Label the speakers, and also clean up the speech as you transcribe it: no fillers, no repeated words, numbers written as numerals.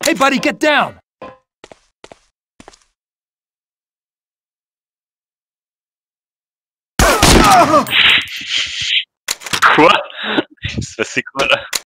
Speaker 1: Hey, buddy, get down!
Speaker 2: Quoi? Ça c'est quoi là?